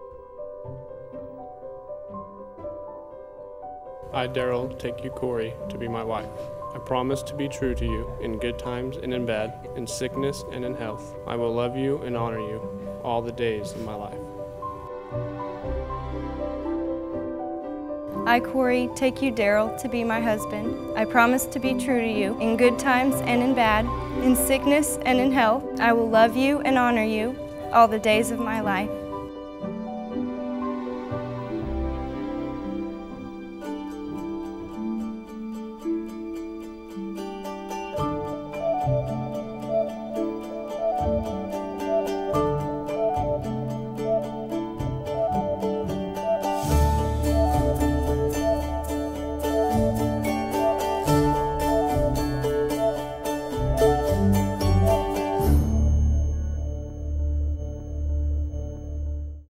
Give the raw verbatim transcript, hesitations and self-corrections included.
I, Daryl, take you, Corey, to be my wife. I promise to be true to you in good times and in bad, in sickness and in health. I will love you and honor you all the days of my life. I, Corey, take you, Daryl, to be my husband. I promise to be true to you in good times and in bad, in sickness and in health. I will love you and honor you all the days of my life.